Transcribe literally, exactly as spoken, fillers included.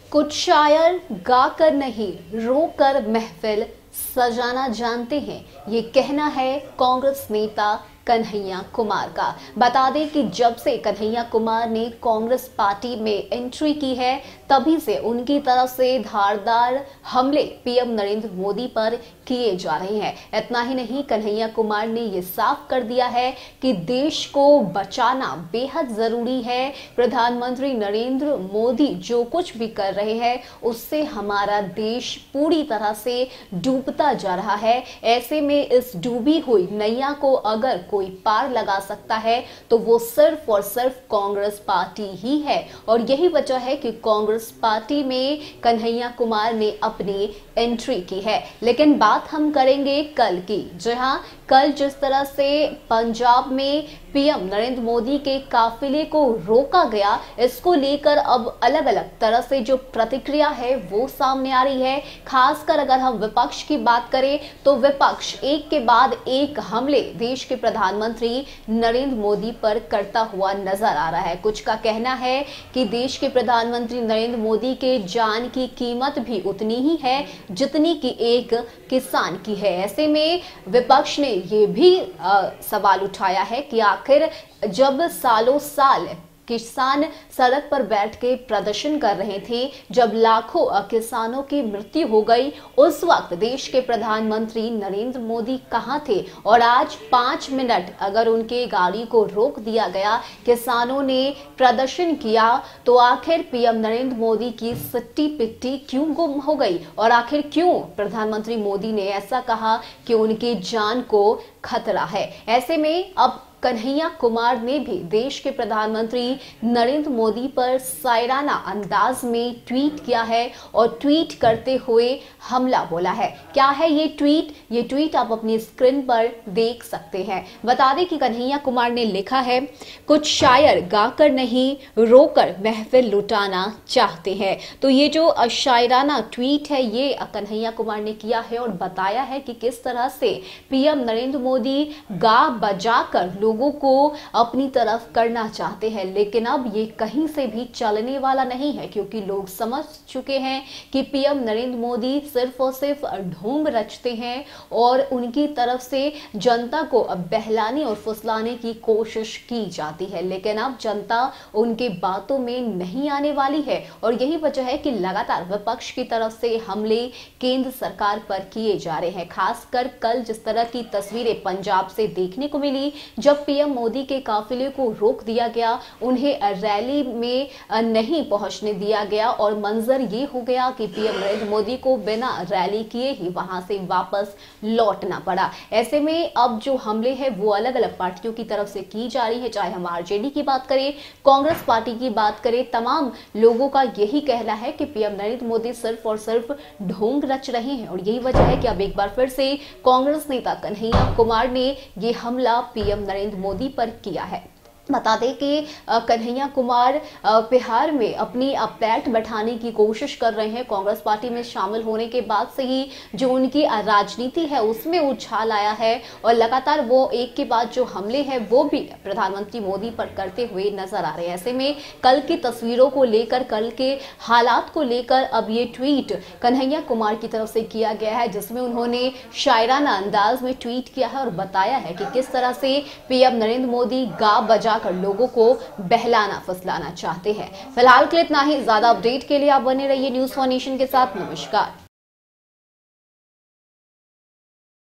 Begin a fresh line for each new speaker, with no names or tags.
कुछ शायर गाकर नहीं रोकर महफिल सजाना जानते हैं, ये कहना है कांग्रेस नेता कन्हैया कुमार का। बता दें कि जब से कन्हैया कुमार ने कांग्रेस पार्टी में एंट्री की है तभी से उनकी तरफ से धारदार हमले पीएम नरेंद्र मोदी पर किए जा रहे हैं। इतना ही नहीं, कन्हैया कुमार ने यह साफ कर दिया है कि देश को बचाना बेहद जरूरी है। प्रधानमंत्री नरेंद्र मोदी जो कुछ भी कर रहे हैं उससे हमारा देश पूरी तरह से डूबता जा रहा है। ऐसे में इस डूबी हुई नैया को अगर कोई पार लगा सकता है तो वो सिर्फ और सिर्फ कांग्रेस पार्टी ही है, और यही वजह है कि कांग्रेस पार्टी में कन्हैया कुमार ने अपनी एंट्री की है। लेकिन बात हम करेंगे कल की। जहां कल जिस तरह से पंजाब में पीएम नरेंद्र मोदी के काफिले को रोका गया, इसको लेकर अब अलग अलग तरह से जो प्रतिक्रिया है वो सामने आ रही है। खासकर अगर हम विपक्ष की बात करें तो विपक्ष एक के बाद एक हमले देश के प्रधानमंत्री नरेंद्र मोदी पर करता हुआ नजर आ रहा है। कुछ का कहना है कि देश के प्रधानमंत्री नरेंद्र मोदी के जान की कीमत भी उतनी ही है जितनी कि एक किसान की है। ऐसे में विपक्ष ने ये भी आ, सवाल उठाया है कि आखिर जब सालों साल किसान सड़क पर बैठ के प्रदर्शन कर रहे थे, जब लाखों किसानों की मृत्यु हो गई, उस वक्त देश के प्रधानमंत्री नरेंद्र मोदी कहां थे? और आज पांच मिनट अगर उनके गाड़ी को रोक दिया गया, किसानों ने प्रदर्शन किया, तो आखिर पीएम नरेंद्र मोदी की सट्टी पिट्टी क्यों गुम हो गई? और आखिर क्यों प्रधानमंत्री मोदी ने ऐसा कहा कि उनकी जान को खतरा है? ऐसे में अब कन्हैया कुमार ने भी देश के प्रधानमंत्री नरेंद्र मोदी पर शायराना अंदाज में ट्वीट किया है और ट्वीट करते हुए हमला बोला है। क्या है ये ट्वीट? ये ट्वीट आप अपनी स्क्रीन पर देख सकते हैं। बता दें कि कन्हैया कुमार ने लिखा है, कुछ शायर गाकर नहीं रोकर महफिल लुटाना चाहते हैं। तो ये जो शायराना ट्वीट है ये कन्हैया कुमार ने किया है और बताया है कि किस तरह से पीएम नरेंद्र मोदी गा बजा कर लोगों को अपनी तरफ करना चाहते हैं। लेकिन अब ये कहीं से भी चलने वाला नहीं है, क्योंकि लोग समझ चुके हैं कि पीएम नरेंद्र मोदी सिर्फ और सिर्फ ढोंग रचते हैं और उनकी तरफ से जनता को अब बहलाने और फुसलाने की कोशिश की जाती है। लेकिन अब जनता उनके बातों में नहीं आने वाली है, और यही वजह है कि लगातार विपक्ष की तरफ से हमले केंद्र सरकार पर किए जा रहे हैं। खासकर कल जिस तरह की तस्वीरें पंजाब से देखने को मिली, जब पीएम मोदी के काफिले को रोक दिया गया, उन्हें रैली में नहीं पहुंचने दिया गया, और मंजर ये हो गया कि पीएम नरेंद्र मोदी को बिना रैली किए ही वहां से वापस लौटना पड़ा। ऐसे में अब जो हमले हैं वो अलग अलग पार्टियों की तरफ से की जा रही है। चाहे हम आरजेडी की बात करें, कांग्रेस पार्टी की बात करें, तमाम लोगों का यही कहना है कि पीएम नरेंद्र मोदी सिर्फ और सिर्फ ढोंग रच रहे हैं, और यही वजह है कि अब एक बार फिर से कांग्रेस नेता कन्हैया कुमार ने ये हमला पीएम नरेंद्र मोदी पर किया है। बता दें कि कन्हैया कुमार बिहार में अपनी पैठ बैठाने की कोशिश कर रहे हैं। कांग्रेस पार्टी में शामिल होने के बाद से ही जो उनकी राजनीति है उसमें उछाल आया है, और लगातार वो एक के बाद जो हमले हैं वो भी प्रधानमंत्री मोदी पर करते हुए नजर आ रहे हैं। ऐसे में कल की तस्वीरों को लेकर, कल के हालात को लेकर अब ये ट्वीट कन्हैया कुमार की तरफ से किया गया है, जिसमें उन्होंने शायराना अंदाज में ट्वीट किया है और बताया है कि किस तरह से पीएम नरेंद्र मोदी गा बजा कर लोगों को बहलाना फुसलाना चाहते हैं। फिलहाल के लिए इतना ही। ज्यादा अपडेट के लिए आप बने रहिए न्यूज़ फॉर नेशन के साथ। नमस्कार।